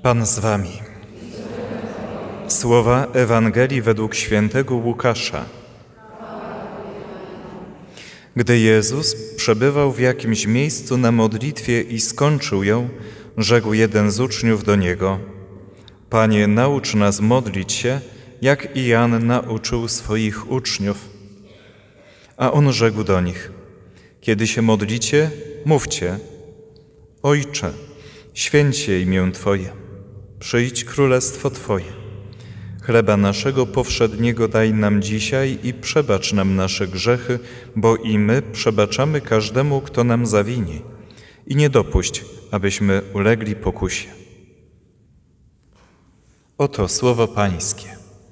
Pan z wami. Słowa Ewangelii według świętego Łukasza. Gdy Jezus przebywał w jakimś miejscu na modlitwie i skończył ją, rzekł jeden z uczniów do Niego: Panie, naucz nas modlić się, jak i Jan nauczył swoich uczniów. A On rzekł do nich: Kiedy się modlicie, mówcie: Ojcze, święć się imię Twoje, przyjdź królestwo Twoje. Chleba naszego powszedniego daj nam dzisiaj i przebacz nam nasze grzechy, bo i my przebaczamy każdemu, kto nam zawini. I nie dopuść, abyśmy ulegli pokusie. Oto słowo Pańskie.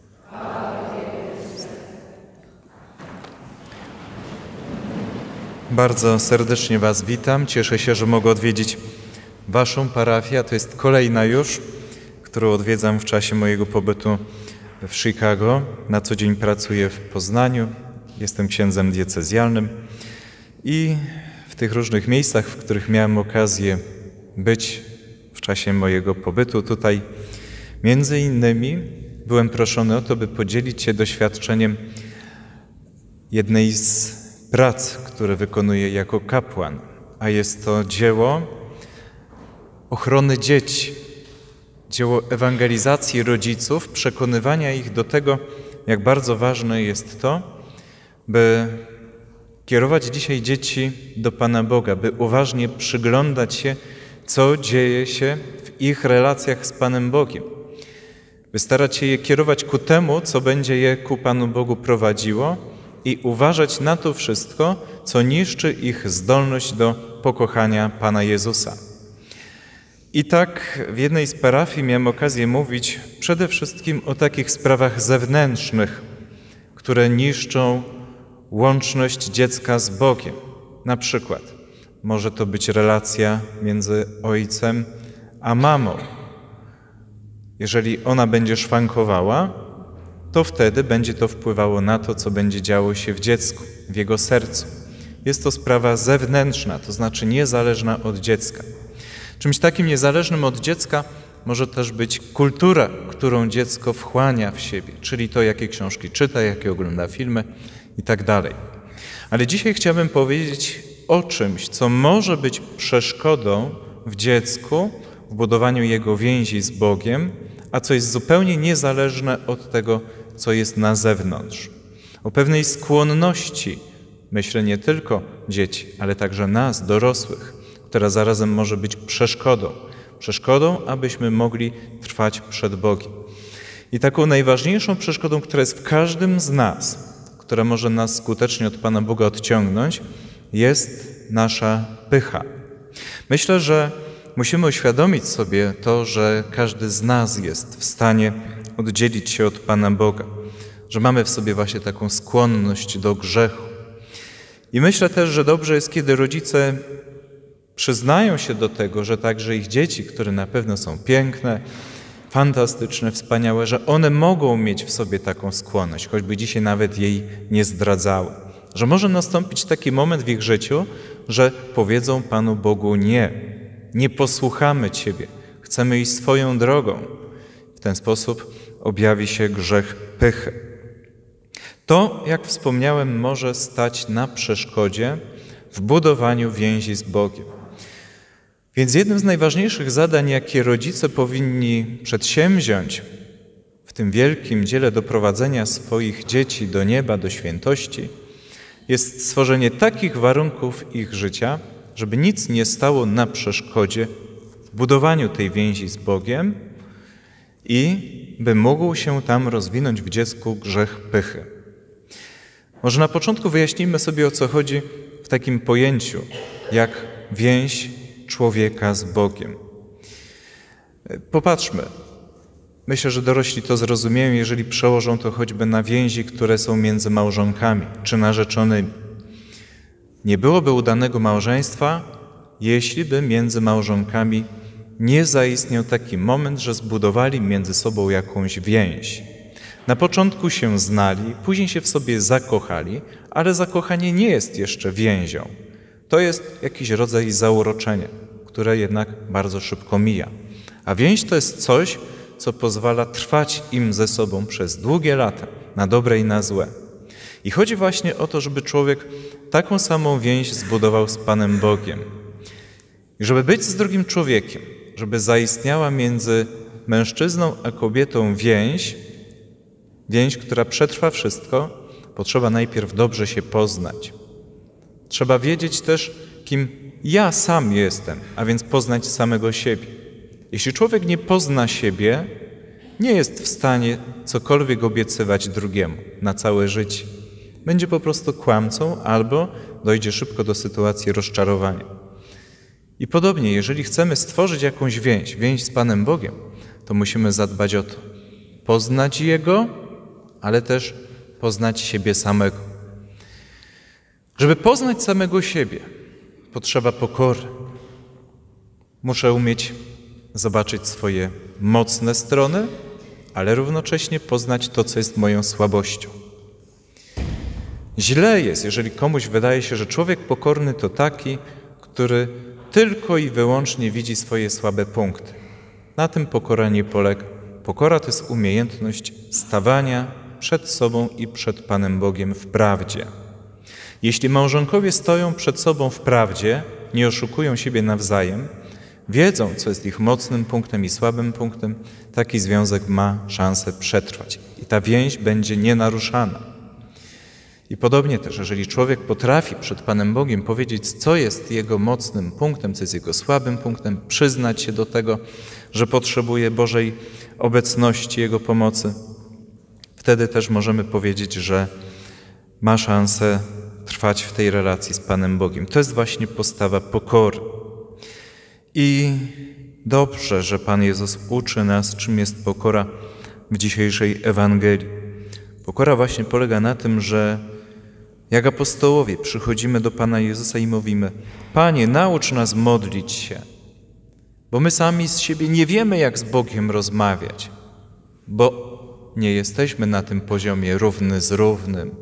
Bardzo serdecznie Was witam. Cieszę się, że mogę odwiedzić Waszą parafię. To jest kolejna już, którą odwiedzam w czasie mojego pobytu w Chicago. Na co dzień pracuję w Poznaniu. Jestem księdzem diecezjalnym i w tych różnych miejscach, w których miałem okazję być w czasie mojego pobytu tutaj, między innymi byłem proszony o to, by podzielić się doświadczeniem jednej z prac, które wykonuję jako kapłan, a jest to dzieło ochrony dzieci, dzieło ewangelizacji rodziców, przekonywania ich do tego, jak bardzo ważne jest to, by kierować dzisiaj dzieci do Pana Boga, by uważnie przyglądać się, co dzieje się w ich relacjach z Panem Bogiem, by starać się je kierować ku temu, co będzie je ku Panu Bogu prowadziło i uważać na to wszystko, co niszczy ich zdolność do pokochania Pana Jezusa. I tak w jednej z parafii miałem okazję mówić przede wszystkim o takich sprawach zewnętrznych, które niszczą łączność dziecka z Bogiem. Na przykład może to być relacja między ojcem a mamą. Jeżeli ona będzie szwankowała, to wtedy będzie to wpływało na to, co będzie działo się w dziecku, w jego sercu. Jest to sprawa zewnętrzna, to znaczy niezależna od dziecka. Czymś takim niezależnym od dziecka może też być kultura, którą dziecko wchłania w siebie, czyli to, jakie książki czyta, jakie ogląda filmy i tak dalej. Ale dzisiaj chciałbym powiedzieć o czymś, co może być przeszkodą w dziecku, w budowaniu jego więzi z Bogiem, a co jest zupełnie niezależne od tego, co jest na zewnątrz. O pewnej skłonności, myślę, nie tylko dzieci, ale także nas, dorosłych, która zarazem może być przeszkodą, abyśmy mogli trwać przed Bogiem. I taką najważniejszą przeszkodą, która jest w każdym z nas, która może nas skutecznie od Pana Boga odciągnąć, jest nasza pycha. Myślę, że musimy uświadomić sobie to, że każdy z nas jest w stanie oddzielić się od Pana Boga, że mamy w sobie właśnie taką skłonność do grzechu. I myślę też, że dobrze jest, kiedy rodzice przyznają się do tego, że także ich dzieci, które na pewno są piękne, fantastyczne, wspaniałe, że one mogą mieć w sobie taką skłonność, choćby dzisiaj nawet jej nie zdradzały. Że może nastąpić taki moment w ich życiu, że powiedzą Panu Bogu nie posłuchamy Ciebie, chcemy iść swoją drogą. W ten sposób objawi się grzech pychy. To, jak wspomniałem, może stać na przeszkodzie w budowaniu więzi z Bogiem. Więc jednym z najważniejszych zadań, jakie rodzice powinni przedsięwziąć w tym wielkim dziele doprowadzenia swoich dzieci do nieba, do świętości, jest stworzenie takich warunków ich życia, żeby nic nie stało na przeszkodzie w budowaniu tej więzi z Bogiem i by mógł się tam rozwinąć w dziecku grzech pychy. Może na początku wyjaśnijmy sobie, o co chodzi w takim pojęciu, jak więź człowieka z Bogiem. Popatrzmy. Myślę, że dorośli to zrozumieją, jeżeli przełożą to choćby na więzi, które są między małżonkami czy narzeczonymi. Nie byłoby udanego małżeństwa, jeśli by między małżonkami nie zaistniał taki moment, że zbudowali między sobą jakąś więź. Na początku się znali, później się w sobie zakochali, ale zakochanie nie jest jeszcze więzią. To jest jakiś rodzaj zauroczenia, które jednak bardzo szybko mija. A więź to jest coś, co pozwala trwać im ze sobą przez długie lata, na dobre i na złe. I chodzi właśnie o to, żeby człowiek taką samą więź zbudował z Panem Bogiem. I żeby być z drugim człowiekiem, żeby zaistniała między mężczyzną a kobietą więź, która przetrwa wszystko, potrzeba najpierw dobrze się poznać. Trzeba wiedzieć też, kim ja sam jestem, a więc poznać samego siebie. Jeśli człowiek nie pozna siebie, nie jest w stanie cokolwiek obiecywać drugiemu na całe życie. Będzie po prostu kłamcą albo dojdzie szybko do sytuacji rozczarowania. I podobnie, jeżeli chcemy stworzyć jakąś więź z Panem Bogiem, to musimy zadbać o to. Poznać Jego, ale też poznać siebie samego. Żeby poznać samego siebie, potrzeba pokory. Muszę umieć zobaczyć swoje mocne strony, ale równocześnie poznać to, co jest moją słabością. Źle jest, jeżeli komuś wydaje się, że człowiek pokorny to taki, który tylko i wyłącznie widzi swoje słabe punkty. Na tym pokora nie polega. Pokora to jest umiejętność stawania przed sobą i przed Panem Bogiem w prawdzie. Jeśli małżonkowie stoją przed sobą w prawdzie, nie oszukują siebie nawzajem, wiedzą, co jest ich mocnym punktem i słabym punktem, taki związek ma szansę przetrwać. I ta więź będzie nienaruszana. I podobnie też, jeżeli człowiek potrafi przed Panem Bogiem powiedzieć, co jest jego mocnym punktem, co jest jego słabym punktem, przyznać się do tego, że potrzebuje Bożej obecności, Jego pomocy, wtedy też możemy powiedzieć, że ma szansę trwać w tej relacji z Panem Bogiem. To jest właśnie postawa pokory. I dobrze, że Pan Jezus uczy nas, czym jest pokora w dzisiejszej Ewangelii. Pokora właśnie polega na tym, że jak apostołowie przychodzimy do Pana Jezusa i mówimy: Panie, naucz nas modlić się, bo my sami z siebie nie wiemy, jak z Bogiem rozmawiać, bo nie jesteśmy na tym poziomie równy z równym.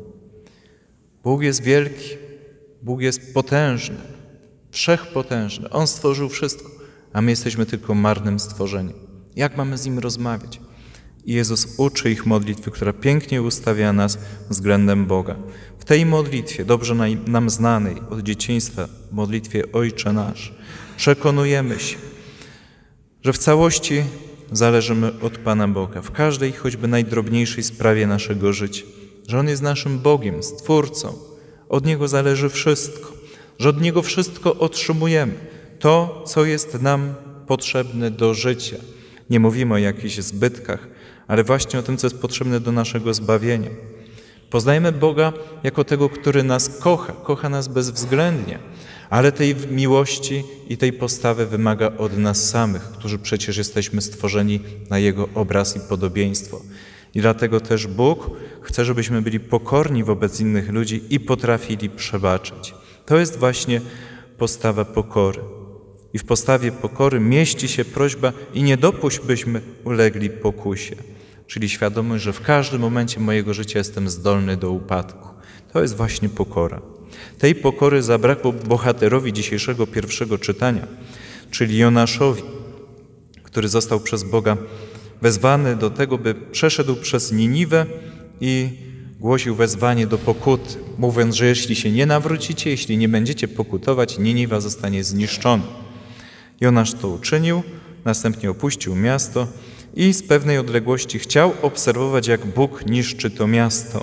Bóg jest wielki, Bóg jest potężny, wszechpotężny. On stworzył wszystko, a my jesteśmy tylko marnym stworzeniem. Jak mamy z Nim rozmawiać? I Jezus uczy ich modlitwy, która pięknie ustawia nas względem Boga. W tej modlitwie, dobrze nam znanej od dzieciństwa, modlitwie Ojcze Nasz, przekonujemy się, że w całości zależymy od Pana Boga, w każdej choćby najdrobniejszej sprawie naszego życia, że On jest naszym Bogiem, Stwórcą, od Niego zależy wszystko, że od Niego wszystko otrzymujemy, to, co jest nam potrzebne do życia. Nie mówimy o jakichś zbytkach, ale właśnie o tym, co jest potrzebne do naszego zbawienia. Poznajemy Boga jako tego, który nas kocha nas bezwzględnie, ale tej miłości i tej postawy wymaga od nas samych, którzy przecież jesteśmy stworzeni na Jego obraz i podobieństwo. I dlatego też Bóg chce, żebyśmy byli pokorni wobec innych ludzi i potrafili przebaczać. To jest właśnie postawa pokory. I w postawie pokory mieści się prośba i nie dopuść, byśmy ulegli pokusie. Czyli świadomość, że w każdym momencie mojego życia jestem zdolny do upadku. To jest właśnie pokora. Tej pokory zabrakło bohaterowi dzisiejszego pierwszego czytania, czyli Jonaszowi, który został przez Boga wezwany do tego, by przeszedł przez Niniwę i głosił wezwanie do pokuty, mówiąc, że jeśli się nie nawrócicie, jeśli nie będziecie pokutować, Niniwa zostanie zniszczona. Jonasz to uczynił, następnie opuścił miasto i z pewnej odległości chciał obserwować, jak Bóg niszczy to miasto.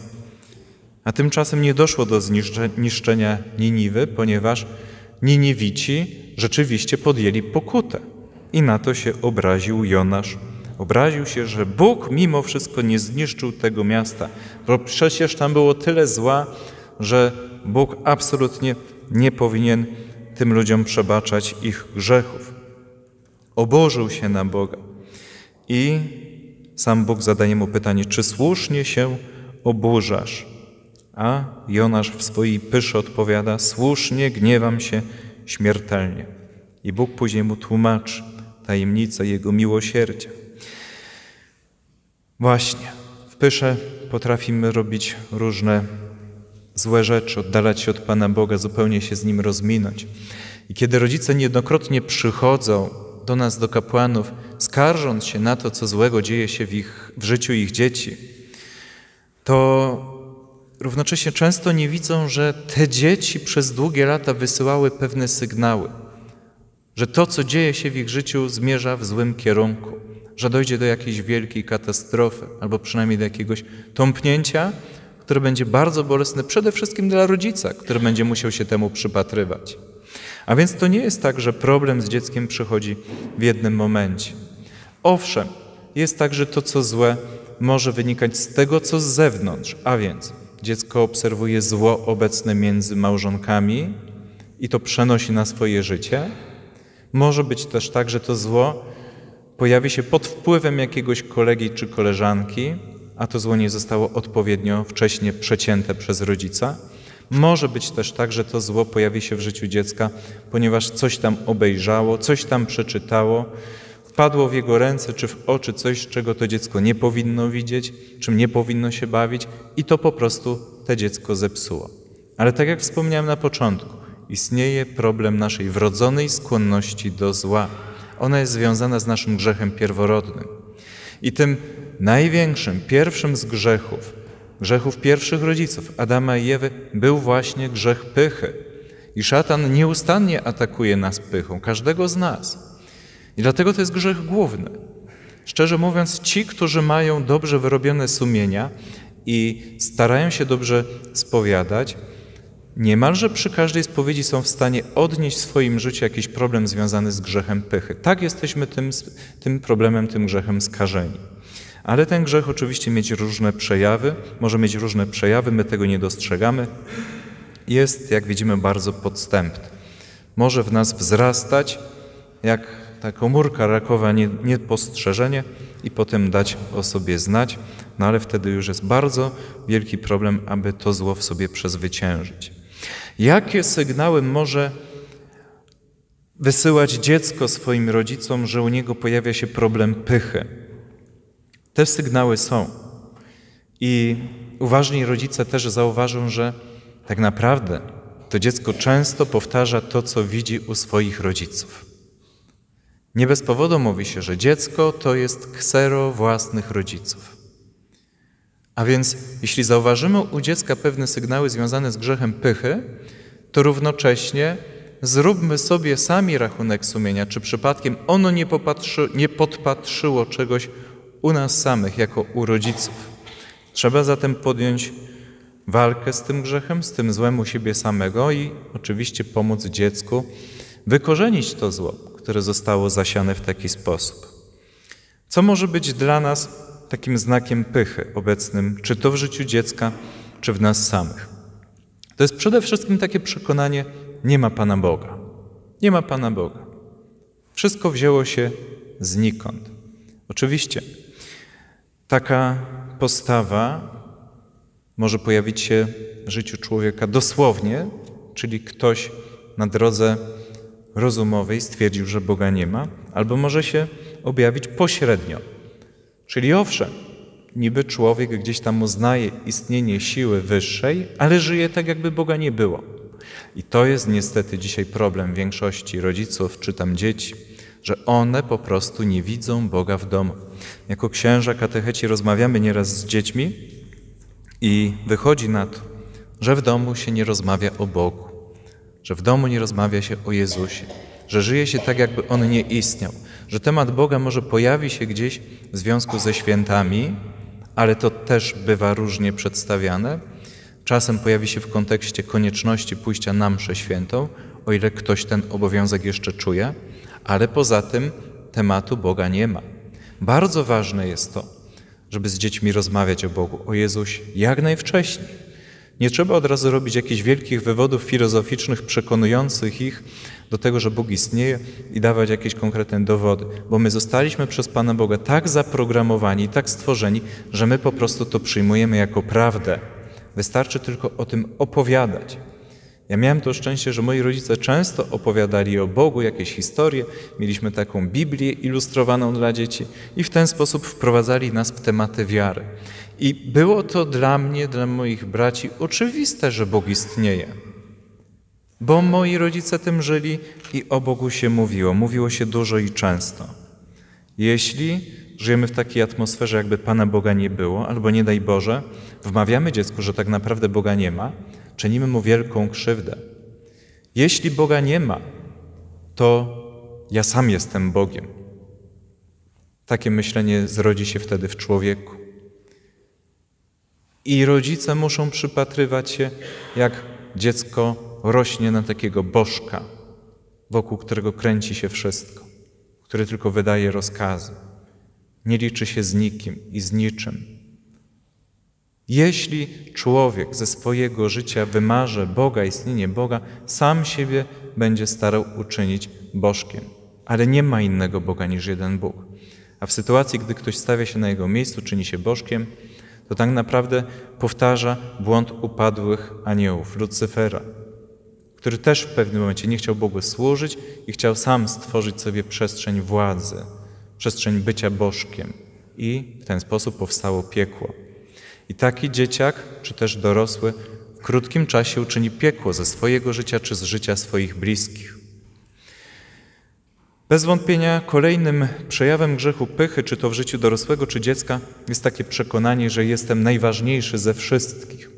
A tymczasem nie doszło do niszczenia Niniwy, ponieważ Niniwici rzeczywiście podjęli pokutę. I na to się obraził Jonasz. Obraził się, że Bóg mimo wszystko nie zniszczył tego miasta, bo przecież tam było tyle zła, że Bóg absolutnie nie powinien tym ludziom przebaczać ich grzechów. Oburzył się na Boga. I sam Bóg zadaje mu pytanie, czy słusznie się oburzasz? A Jonasz w swojej pysze odpowiada, słusznie gniewam się śmiertelnie. I Bóg później mu tłumaczy tajemnicę Jego miłosierdzia. Właśnie, w pysze potrafimy robić różne złe rzeczy, oddalać się od Pana Boga, zupełnie się z Nim rozminąć. I kiedy rodzice niejednokrotnie przychodzą do nas, do kapłanów, skarżąc się na to, co złego dzieje się w życiu ich dzieci, to równocześnie często nie widzą, że te dzieci przez długie lata wysyłały pewne sygnały, że to, co dzieje się w ich życiu, zmierza w złym kierunku, że dojdzie do jakiejś wielkiej katastrofy albo przynajmniej do jakiegoś tąpnięcia, które będzie bardzo bolesne przede wszystkim dla rodzica, który będzie musiał się temu przypatrywać. A więc to nie jest tak, że problem z dzieckiem przychodzi w jednym momencie. Owszem, jest tak, że to, co złe, może wynikać z tego, co z zewnątrz, a więc dziecko obserwuje zło obecne między małżonkami i to przenosi na swoje życie. Może być też tak, że to zło pojawi się pod wpływem jakiegoś kolegi czy koleżanki, a to zło nie zostało odpowiednio wcześnie przecięte przez rodzica. Może być też tak, że to zło pojawi się w życiu dziecka, ponieważ coś tam obejrzało, coś tam przeczytało, wpadło w jego ręce czy w oczy coś, czego to dziecko nie powinno widzieć, czym nie powinno się bawić i to po prostu te dziecko zepsuło. Ale tak jak wspomniałem na początku, istnieje problem naszej wrodzonej skłonności do zła. Ona jest związana z naszym grzechem pierworodnym. I tym największym, pierwszym z grzechów pierwszych rodziców, Adama i Ewy, był właśnie grzech pychy. I szatan nieustannie atakuje nas pychą, każdego z nas. I dlatego to jest grzech główny. Szczerze mówiąc, ci, którzy mają dobrze wyrobione sumienia i starają się dobrze spowiadać, niemalże przy każdej spowiedzi są w stanie odnieść w swoim życiu jakiś problem związany z grzechem pychy. Tak jesteśmy tym problemem, tym grzechem skażeni. Ale ten grzech oczywiście może mieć różne przejawy, my tego nie dostrzegamy. Jest, jak widzimy, bardzo podstępny. Może w nas wzrastać, jak ta komórka rakowa niepostrzeżenie i potem dać o sobie znać, no ale wtedy już jest bardzo wielki problem, aby to zło w sobie przezwyciężyć. Jakie sygnały może wysyłać dziecko swoim rodzicom, że u niego pojawia się problem pychy? Te sygnały są. I uważni rodzice też zauważą, że tak naprawdę to dziecko często powtarza to, co widzi u swoich rodziców. Nie bez powodu mówi się, że dziecko to jest ksero własnych rodziców. A więc jeśli zauważymy u dziecka pewne sygnały związane z grzechem pychy, to równocześnie zróbmy sobie sami rachunek sumienia, czy przypadkiem ono nie podpatrzyło czegoś u nas samych, jako u rodziców. Trzeba zatem podjąć walkę z tym grzechem, z tym złem u siebie samego i oczywiście pomóc dziecku wykorzenić to zło, które zostało zasiane w taki sposób. Co może być dla nas takim znakiem pychy obecnym, czy to w życiu dziecka, czy w nas samych? To jest przede wszystkim takie przekonanie, nie ma Pana Boga. Nie ma Pana Boga. Wszystko wzięło się znikąd. Oczywiście taka postawa może pojawić się w życiu człowieka dosłownie, czyli ktoś na drodze rozumowej stwierdził, że Boga nie ma, albo może się objawić pośrednio. Czyli owszem, niby człowiek gdzieś tam uznaje istnienie siły wyższej, ale żyje tak, jakby Boga nie było. I to jest niestety dzisiaj problem większości rodziców, czy tam dzieci, że one po prostu nie widzą Boga w domu. Jako księża, katecheci rozmawiamy nieraz z dziećmi i wychodzi na to, że w domu się nie rozmawia o Bogu, że w domu nie rozmawia się o Jezusie, że żyje się tak, jakby On nie istniał, że temat Boga może pojawi się gdzieś w związku ze świętami, ale to też bywa różnie przedstawiane. Czasem pojawi się w kontekście konieczności pójścia na mszę świętą, o ile ktoś ten obowiązek jeszcze czuje, ale poza tym tematu Boga nie ma. Bardzo ważne jest to, żeby z dziećmi rozmawiać o Bogu, o Jezusie jak najwcześniej. Nie trzeba od razu robić jakichś wielkich wywodów filozoficznych przekonujących ich do tego, że Bóg istnieje i dawać jakieś konkretne dowody, bo my zostaliśmy przez Pana Boga tak zaprogramowani, tak stworzeni, że my po prostu to przyjmujemy jako prawdę. Wystarczy tylko o tym opowiadać. Ja miałem to szczęście, że moi rodzice często opowiadali o Bogu jakieś historie, mieliśmy taką Biblię ilustrowaną dla dzieci i w ten sposób wprowadzali nas w tematy wiary. I było to dla mnie, dla moich braci oczywiste, że Bóg istnieje, bo moi rodzice tym żyli i o Bogu się mówiło się dużo i często. Jeśli żyjemy w takiej atmosferze, jakby Pana Boga nie było, albo nie daj Boże, wmawiamy dziecku, że tak naprawdę Boga nie ma, czynimy mu wielką krzywdę. Jeśli Boga nie ma, to ja sam jestem Bogiem. Takie myślenie zrodzi się wtedy w człowieku. I rodzice muszą przypatrywać się, jak dziecko rośnie na takiego bożka, wokół którego kręci się wszystko, który tylko wydaje rozkazy. Nie liczy się z nikim i z niczym. Jeśli człowiek ze swojego życia wymarze Boga, istnienie Boga, sam siebie będzie starał uczynić bożkiem. Ale nie ma innego Boga niż jeden Bóg. A w sytuacji, gdy ktoś stawia się na jego miejscu, czyni się bożkiem, to tak naprawdę powtarza błąd upadłych aniołów, Lucyfera, który też w pewnym momencie nie chciał Bogu służyć i chciał sam stworzyć sobie przestrzeń władzy, przestrzeń bycia bożkiem. I w ten sposób powstało piekło. I taki dzieciak, czy też dorosły, w krótkim czasie uczyni piekło ze swojego życia, czy z życia swoich bliskich. Bez wątpienia kolejnym przejawem grzechu pychy, czy to w życiu dorosłego, czy dziecka, jest takie przekonanie, że jestem najważniejszy ze wszystkich.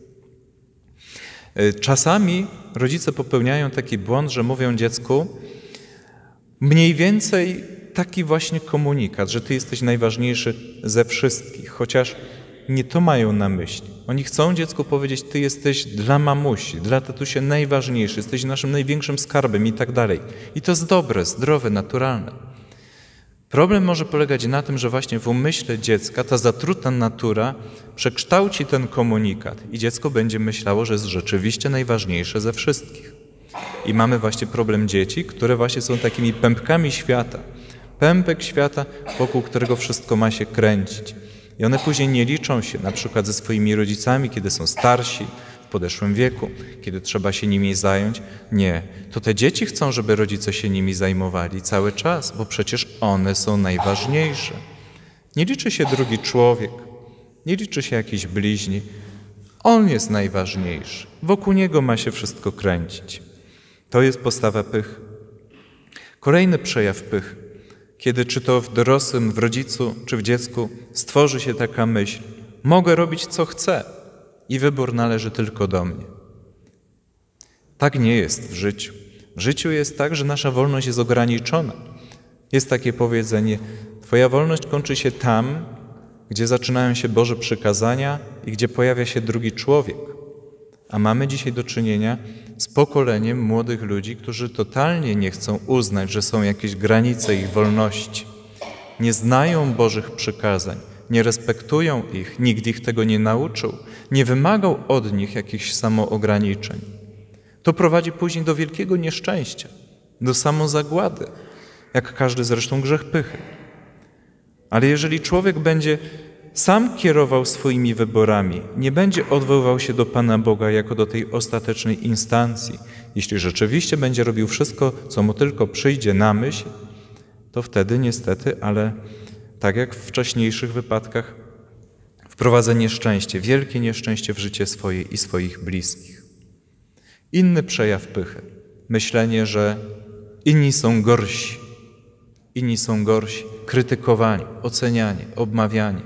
Czasami rodzice popełniają taki błąd, że mówią dziecku mniej więcej taki właśnie komunikat, że ty jesteś najważniejszy ze wszystkich, chociaż nie to mają na myśli. Oni chcą dziecku powiedzieć, ty jesteś dla mamusi, dla tatusia najważniejszy, jesteś naszym największym skarbem i tak dalej. I to jest dobre, zdrowe, naturalne. Problem może polegać na tym, że właśnie w umyśle dziecka ta zatruta natura przekształci ten komunikat i dziecko będzie myślało, że jest rzeczywiście najważniejsze ze wszystkich. I mamy właśnie problem dzieci, które właśnie są takimi pępkami świata. Pępek świata, wokół którego wszystko ma się kręcić. I one później nie liczą się na przykład ze swoimi rodzicami, kiedy są starsi, w podeszłym wieku, kiedy trzeba się nimi zająć. Nie, to te dzieci chcą, żeby rodzice się nimi zajmowali cały czas, bo przecież one są najważniejsze. Nie liczy się drugi człowiek, nie liczy się jakiś bliźni. On jest najważniejszy. Wokół niego ma się wszystko kręcić. To jest postawa pychy. Kolejny przejaw pychy. Kiedy czy to w dorosłym, w rodzicu, czy w dziecku stworzy się taka myśl, mogę robić co chcę i wybór należy tylko do mnie. Tak nie jest w życiu. W życiu jest tak, że nasza wolność jest ograniczona. Jest takie powiedzenie, twoja wolność kończy się tam, gdzie zaczynają się Boże przykazania i gdzie pojawia się drugi człowiek. A mamy dzisiaj do czynienia z pokoleniem młodych ludzi, którzy totalnie nie chcą uznać, że są jakieś granice ich wolności. Nie znają Bożych przykazań, nie respektują ich, nikt ich tego nie nauczył, nie wymagał od nich jakichś samoograniczeń. To prowadzi później do wielkiego nieszczęścia, do samozagłady, jak każdy zresztą grzech pychy. Ale jeżeli człowiek będzie sam kierował swoimi wyborami, nie będzie odwoływał się do Pana Boga jako do tej ostatecznej instancji. Jeśli rzeczywiście będzie robił wszystko, co mu tylko przyjdzie na myśl, to wtedy niestety, ale tak jak w wcześniejszych wypadkach, wprowadza nieszczęście, wielkie nieszczęście w życie swoje i swoich bliskich. Inny przejaw pychy. Myślenie, że inni są gorsi. Inni są gorsi. Krytykowanie, ocenianie, obmawianie.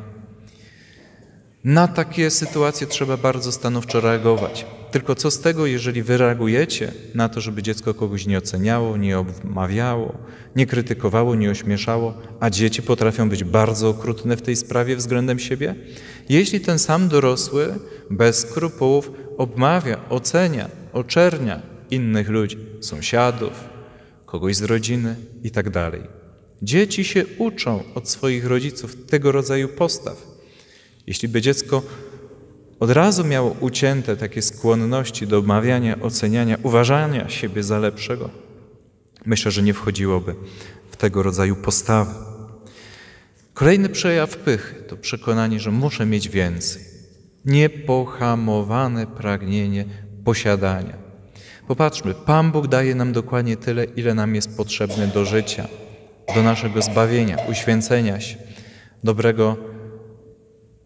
Na takie sytuacje trzeba bardzo stanowczo reagować. Tylko co z tego, jeżeli wy reagujecie na to, żeby dziecko kogoś nie oceniało, nie obmawiało, nie krytykowało, nie ośmieszało, a dzieci potrafią być bardzo okrutne w tej sprawie względem siebie? Jeśli ten sam dorosły bez skrupułów obmawia, ocenia, oczernia innych ludzi, sąsiadów, kogoś z rodziny i tak dalej. Dzieci się uczą od swoich rodziców tego rodzaju postaw. Jeśli by dziecko od razu miało ucięte takie skłonności do obmawiania, oceniania, uważania siebie za lepszego, myślę, że nie wchodziłoby w tego rodzaju postawy. Kolejny przejaw pychy to przekonanie, że muszę mieć więcej. Niepohamowane pragnienie posiadania. Popatrzmy, Pan Bóg daje nam dokładnie tyle, ile nam jest potrzebne do życia, do naszego zbawienia, uświęcenia się, dobrego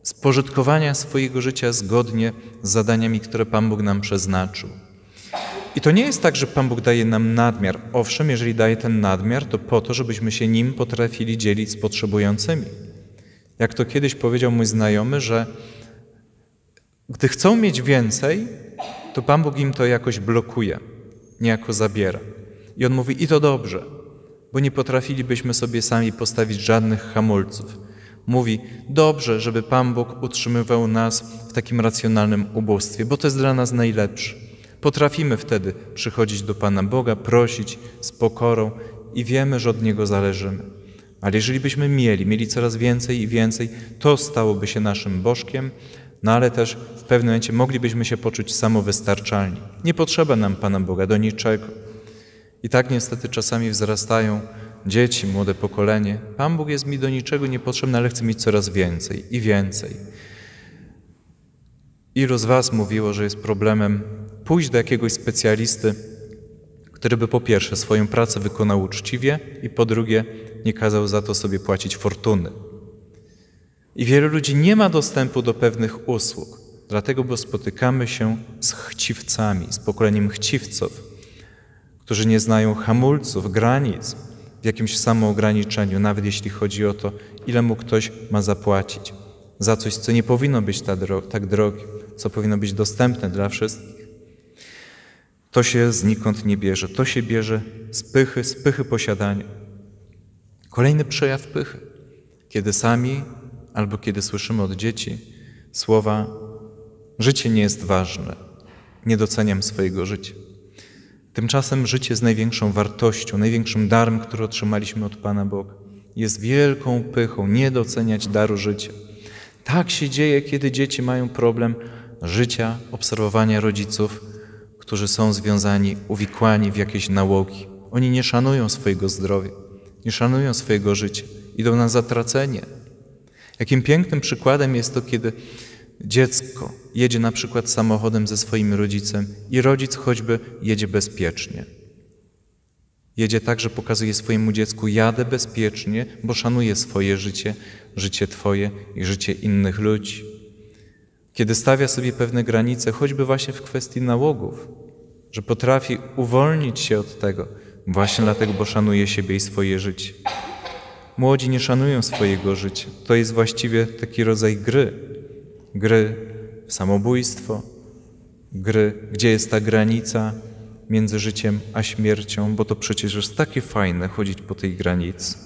spożytkowania swojego życia zgodnie z zadaniami, które Pan Bóg nam przeznaczył. I to nie jest tak, że Pan Bóg daje nam nadmiar. Owszem, jeżeli daje ten nadmiar, to po to, żebyśmy się nim potrafili dzielić z potrzebującymi. Jak to kiedyś powiedział mój znajomy, że gdy chcą mieć więcej, to Pan Bóg im to jakoś blokuje, niejako zabiera. I on mówi, i to dobrze, bo nie potrafilibyśmy sobie sami postawić żadnych hamulców. Mówi, dobrze, żeby Pan Bóg utrzymywał nas w takim racjonalnym ubóstwie, bo to jest dla nas najlepsze. Potrafimy wtedy przychodzić do Pana Boga, prosić z pokorą i wiemy, że od Niego zależymy. Ale jeżeli byśmy mieli coraz więcej i więcej, to stałoby się naszym bożkiem, no ale też w pewnym momencie moglibyśmy się poczuć samowystarczalni. Nie potrzeba nam Pana Boga do niczego. I tak niestety czasami wzrastają dzieci, młode pokolenie. Pan Bóg jest mi do niczego niepotrzebny, ale chce mieć coraz więcej i więcej. Ilu z was mówiło, że jest problemem pójść do jakiegoś specjalisty, który by po pierwsze swoją pracę wykonał uczciwie i po drugie nie kazał za to sobie płacić fortuny. I wielu ludzi nie ma dostępu do pewnych usług, dlatego bo spotykamy się z chciwcami, z pokoleniem chciwców, którzy nie znają hamulców, granic w jakimś samoograniczeniu, nawet jeśli chodzi o to, ile mu ktoś ma zapłacić za coś, co nie powinno być tak drogie, co powinno być dostępne dla wszystkich. To się znikąd nie bierze, to się bierze z pychy posiadania. Kolejny przejaw pychy, kiedy sami albo kiedy słyszymy od dzieci słowa życie nie jest ważne, nie doceniam swojego życia. Tymczasem życie jest największą wartością, największym darem, który otrzymaliśmy od Pana Boga. Jest wielką pychą nie doceniać daru życia. Tak się dzieje, kiedy dzieci mają problem życia, obserwowania rodziców, którzy są związani, uwikłani w jakieś nałogi. Oni nie szanują swojego zdrowia, nie szanują swojego życia, idą na zatracenie. Jakim pięknym przykładem jest to, kiedy dziecko jedzie na przykład samochodem ze swoim rodzicem i rodzic choćby jedzie bezpiecznie. Jedzie tak, że pokazuje swojemu dziecku, jadę bezpiecznie, bo szanuję swoje życie, życie Twoje i życie innych ludzi. Kiedy stawia sobie pewne granice, choćby właśnie w kwestii nałogów, że potrafi uwolnić się od tego, właśnie dlatego, bo szanuje siebie i swoje życie. Młodzi nie szanują swojego życia. To jest właściwie taki rodzaj gry w samobójstwo, gry, gdzie jest ta granica między życiem a śmiercią, bo to przecież jest takie fajne chodzić po tej granicy.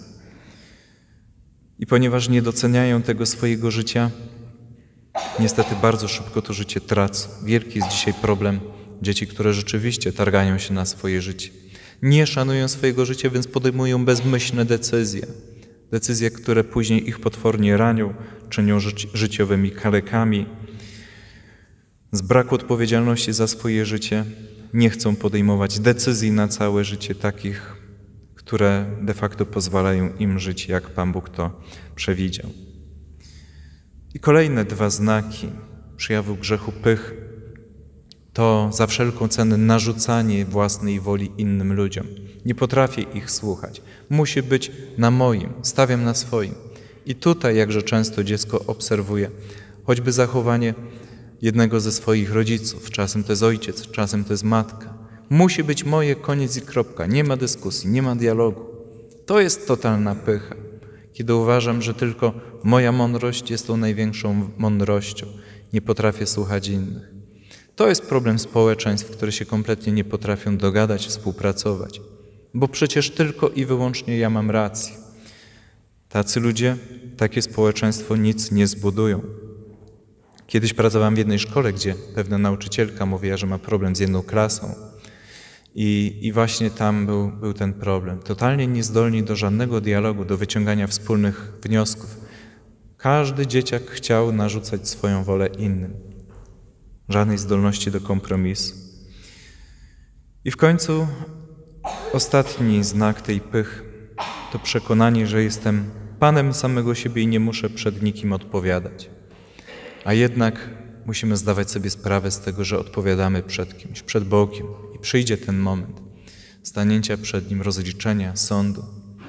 I ponieważ nie doceniają tego swojego życia, niestety bardzo szybko to życie tracą. Wielki jest dzisiaj problem dzieci, które rzeczywiście targają się na swoje życie. Nie szanują swojego życia, więc podejmują bezmyślne decyzje. Decyzje, które później ich potwornie ranią, czynią życiowymi kalekami. Z braku odpowiedzialności za swoje życie nie chcą podejmować decyzji na całe życie takich, które de facto pozwalają im żyć, jak Pan Bóg to przewidział. I kolejne dwa znaki przejawu grzechu pychy to za wszelką cenę narzucanie własnej woli innym ludziom. Nie potrafię ich słuchać. Musi być na moim, stawiam na swoim. I tutaj jakże często dziecko obserwuje choćby zachowanie jednego ze swoich rodziców. Czasem to jest ojciec, czasem to jest matka. Musi być moje, koniec i kropka. Nie ma dyskusji, nie ma dialogu. To jest totalna pycha. Kiedy uważam, że tylko moja mądrość jest tą największą mądrością. Nie potrafię słuchać innych. To jest problem społeczeństw, które się kompletnie nie potrafią dogadać, współpracować. Bo przecież tylko i wyłącznie ja mam rację. Tacy ludzie, takie społeczeństwo nic nie zbudują. Kiedyś pracowałem w jednej szkole, gdzie pewna nauczycielka mówiła, że ma problem z jedną klasą. I właśnie tam był ten problem. Totalnie niezdolni do żadnego dialogu, do wyciągania wspólnych wniosków. Każdy dzieciak chciał narzucać swoją wolę innym. Żadnej zdolności do kompromisu. I w końcu ostatni znak tej pychy to przekonanie, że jestem Panem samego siebie i nie muszę przed nikim odpowiadać. A jednak musimy zdawać sobie sprawę z tego, że odpowiadamy przed kimś, przed Bogiem. I przyjdzie ten moment stanięcia przed Nim, rozliczenia, sądu.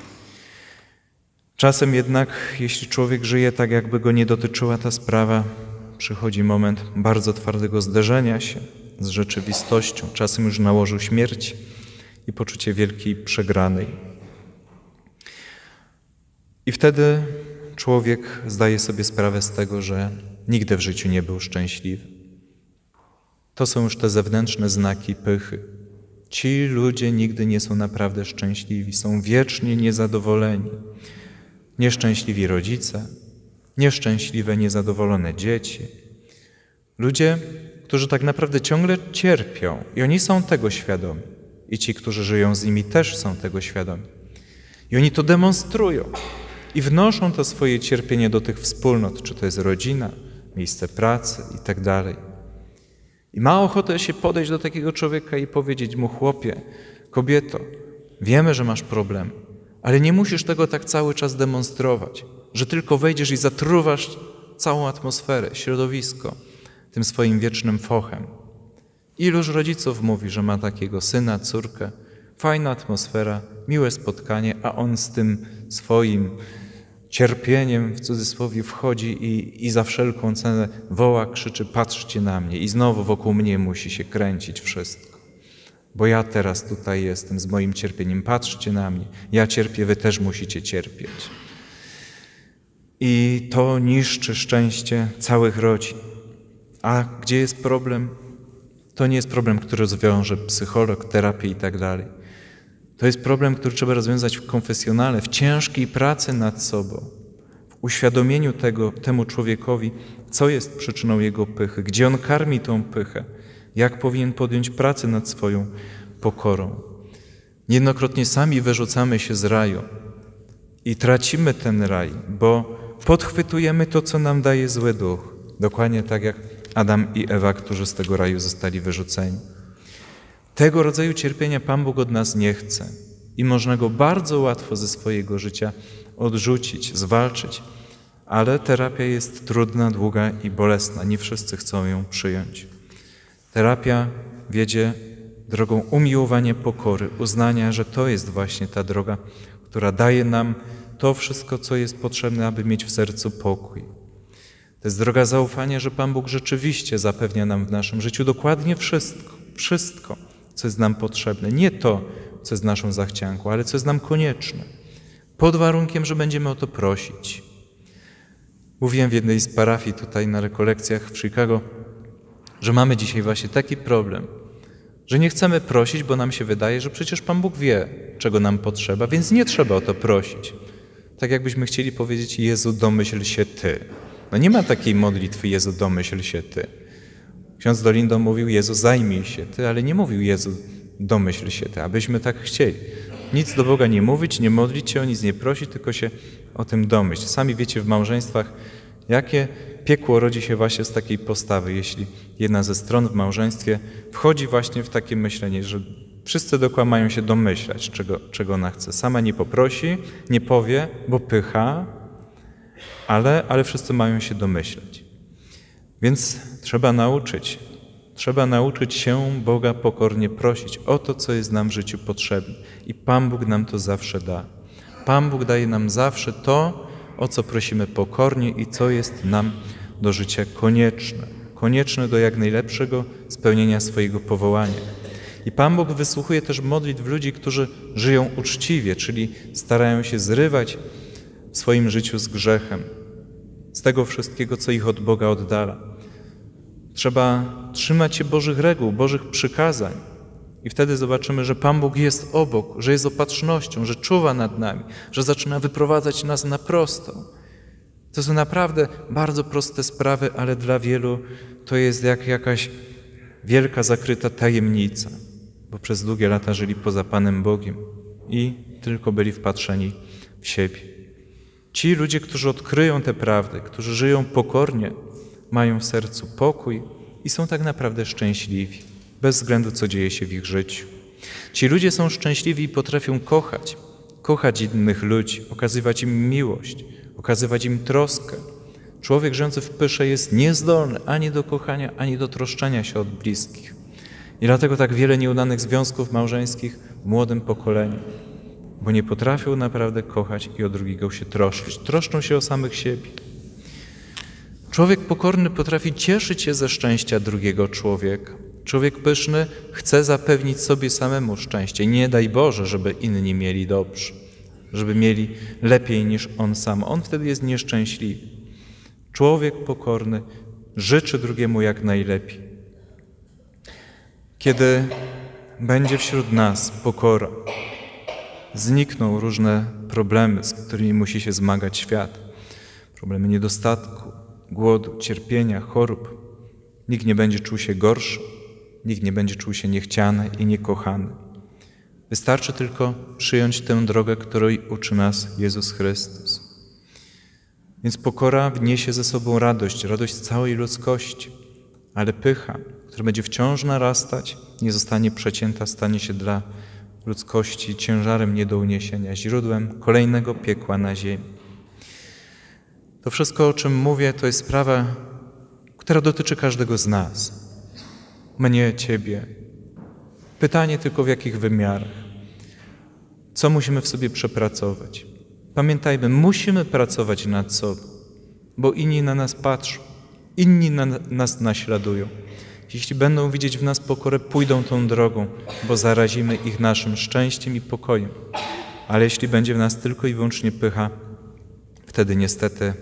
Czasem jednak, jeśli człowiek żyje tak, jakby go nie dotyczyła ta sprawa, przychodzi moment bardzo twardego zderzenia się z rzeczywistością. Czasem już nałożył śmierć i poczucie wielkiej przegranej. I wtedy człowiek zdaje sobie sprawę z tego, że nigdy w życiu nie był szczęśliwy. To są już te zewnętrzne znaki pychy. Ci ludzie nigdy nie są naprawdę szczęśliwi, są wiecznie niezadowoleni. Nieszczęśliwi rodzice, nieszczęśliwe, niezadowolone dzieci. Ludzie, którzy tak naprawdę ciągle cierpią i oni są tego świadomi. I ci, którzy żyją z nimi, też są tego świadomi. I oni to demonstrują i wnoszą to swoje cierpienie do tych wspólnot, czy to jest rodzina, miejsce pracy i tak dalej. I ma ochotę się podejść do takiego człowieka i powiedzieć mu: chłopie, kobieto, wiemy, że masz problem, ale nie musisz tego tak cały czas demonstrować, że tylko wejdziesz i zatruwasz całą atmosferę, środowisko tym swoim wiecznym fochem. Iluż rodziców mówi, że ma takiego syna, córkę, fajna atmosfera, miłe spotkanie, a on z tym swoim cierpieniem, w cudzysłowie, wchodzi i za wszelką cenę woła, krzyczy: patrzcie na mnie, i znowu wokół mnie musi się kręcić wszystko. Bo ja teraz tutaj jestem z moim cierpieniem, patrzcie na mnie, ja cierpię, wy też musicie cierpieć. I to niszczy szczęście całych rodzin. A gdzie jest problem? To nie jest problem, który rozwiąże psycholog, terapię i tak dalej. To jest problem, który trzeba rozwiązać w konfesjonale, w ciężkiej pracy nad sobą, w uświadomieniu temu człowiekowi, co jest przyczyną jego pychy, gdzie on karmi tą pychę, jak powinien podjąć pracę nad swoją pokorą. Niejednokrotnie sami wyrzucamy się z raju i tracimy ten raj, bo podchwytujemy to, co nam daje zły duch. Dokładnie tak jak Adam i Ewa, którzy z tego raju zostali wyrzuceni. Tego rodzaju cierpienia Pan Bóg od nas nie chce i można go bardzo łatwo ze swojego życia odrzucić, zwalczyć, ale terapia jest trudna, długa i bolesna. Nie wszyscy chcą ją przyjąć. Terapia wiedzie drogą umiłowania pokory, uznania, że to jest właśnie ta droga, która daje nam to wszystko, co jest potrzebne, aby mieć w sercu pokój. To jest droga zaufania, że Pan Bóg rzeczywiście zapewnia nam w naszym życiu dokładnie wszystko, co jest nam potrzebne. Nie to, co jest naszą zachcianką, ale co jest nam konieczne. Pod warunkiem, że będziemy o to prosić. Mówiłem w jednej z parafii tutaj na rekolekcjach w Chicago, że mamy dzisiaj właśnie taki problem, że nie chcemy prosić, bo nam się wydaje, że przecież Pan Bóg wie, czego nam potrzeba, więc nie trzeba o to prosić. Tak jakbyśmy chcieli powiedzieć: Jezu, domyśl się Ty. No nie ma takiej modlitwy: Jezu, domyśl się Ty. Ksiądz Dolindo mówił: Jezu, zajmij się Ty, ale nie mówił: Jezu, domyśl się Ty, abyśmy tak chcieli. Nic do Boga nie mówić, nie modlić się o nic, nie prosić, tylko się o tym domyśl. Sami wiecie w małżeństwach, jakie piekło rodzi się właśnie z takiej postawy, jeśli jedna ze stron w małżeństwie wchodzi właśnie w takie myślenie, że wszyscy dookoła mają się domyślać, czego ona chce. Sama nie poprosi, nie powie, bo pycha, ale wszyscy mają się domyślać. Więc trzeba nauczyć się Boga pokornie prosić o to, co jest nam w życiu potrzebne. I Pan Bóg nam to zawsze da. Pan Bóg daje nam zawsze to, o co prosimy pokornie i co jest nam do życia konieczne. Konieczne do jak najlepszego spełnienia swojego powołania. I Pan Bóg wysłuchuje też modlitw ludzi, którzy żyją uczciwie, czyli starają się zrywać w swoim życiu z grzechem, z tego wszystkiego, co ich od Boga oddala. Trzeba trzymać się Bożych reguł, Bożych przykazań i wtedy zobaczymy, że Pan Bóg jest obok, że jest opatrznością, że czuwa nad nami, że zaczyna wyprowadzać nas na prostą. To są naprawdę bardzo proste sprawy, ale dla wielu to jest jak jakaś wielka, zakryta tajemnica, bo przez długie lata żyli poza Panem Bogiem i tylko byli wpatrzeni w siebie. Ci ludzie, którzy odkryją tę prawdę, którzy żyją pokornie, mają w sercu pokój i są tak naprawdę szczęśliwi, bez względu co dzieje się w ich życiu. Ci ludzie są szczęśliwi i potrafią kochać innych ludzi, okazywać im miłość, okazywać im troskę. Człowiek żyjący w pysze jest niezdolny ani do kochania, ani do troszczenia się od bliskich. I dlatego tak wiele nieudanych związków małżeńskich w młodym pokoleniu, bo nie potrafią naprawdę kochać i o drugiego się troszczyć. Troszczą się o samych siebie. Człowiek pokorny potrafi cieszyć się ze szczęścia drugiego człowieka. Człowiek pyszny chce zapewnić sobie samemu szczęście. Nie daj Boże, żeby inni mieli dobrze, żeby mieli lepiej niż on sam. On wtedy jest nieszczęśliwy. Człowiek pokorny życzy drugiemu jak najlepiej. Kiedy będzie wśród nas pokora, znikną różne problemy, z którymi musi się zmagać świat. Problemy niedostatku, głodu, cierpienia, chorób. Nikt nie będzie czuł się gorszy, nikt nie będzie czuł się niechciany i niekochany. Wystarczy tylko przyjąć tę drogę, której uczy nas Jezus Chrystus. Więc pokora niesie ze sobą radość całej ludzkości, ale pycha, która będzie wciąż narastać, nie zostanie przecięta, stanie się dla ludzkości ciężarem nie do uniesienia, źródłem kolejnego piekła na ziemi. To wszystko, o czym mówię, to jest sprawa, która dotyczy każdego z nas. Mnie, Ciebie. Pytanie tylko w jakich wymiarach. Co musimy w sobie przepracować? Pamiętajmy, musimy pracować nad sobą, bo inni na nas patrzą, inni nas naśladują. Jeśli będą widzieć w nas pokorę, pójdą tą drogą, bo zarazimy ich naszym szczęściem i pokojem. Ale jeśli będzie w nas tylko i wyłącznie pycha, wtedy niestety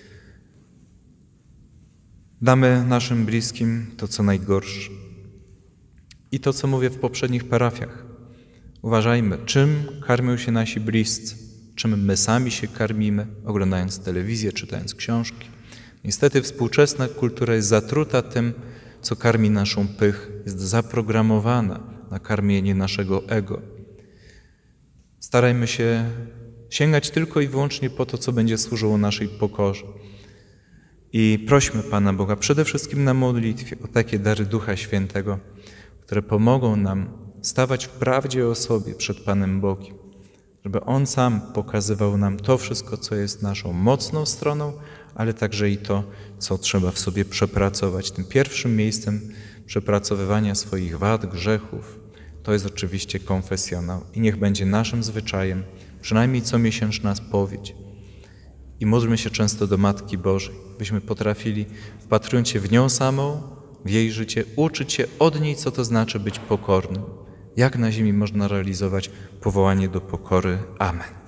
damy naszym bliskim to, co najgorsze. I to, co mówię w poprzednich parafiach. Uważajmy, czym karmią się nasi bliscy, czym my sami się karmimy, oglądając telewizję, czytając książki. Niestety współczesna kultura jest zatruta tym, co karmi naszą pychę, jest zaprogramowana na karmienie naszego ego. Starajmy się sięgać tylko i wyłącznie po to, co będzie służyło naszej pokorze. I prośmy Pana Boga przede wszystkim na modlitwie o takie dary Ducha Świętego, które pomogą nam stawać w prawdzie o sobie przed Panem Bogiem, żeby On sam pokazywał nam to wszystko, co jest naszą mocną stroną, ale także i to, co trzeba w sobie przepracować. Tym pierwszym miejscem przepracowywania swoich wad, grzechów, to jest oczywiście konfesjonał. I niech będzie naszym zwyczajem, przynajmniej comiesięczna spowiedź. I módlmy się często do Matki Bożej, byśmy potrafili, wpatrując się w nią samą, w jej życie, uczyć się od niej, co to znaczy być pokornym. Jak na ziemi można realizować powołanie do pokory. Amen.